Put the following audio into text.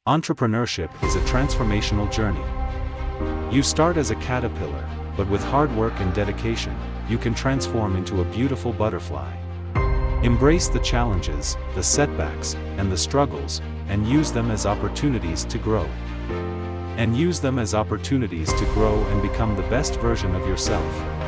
Entrepreneurship is a transformational journey. You start as a caterpillar, but with hard work and dedication, you can transform into a beautiful butterfly. Embrace the challenges, the setbacks, and the struggles, and use them as opportunities to grow. And become the best version of yourself.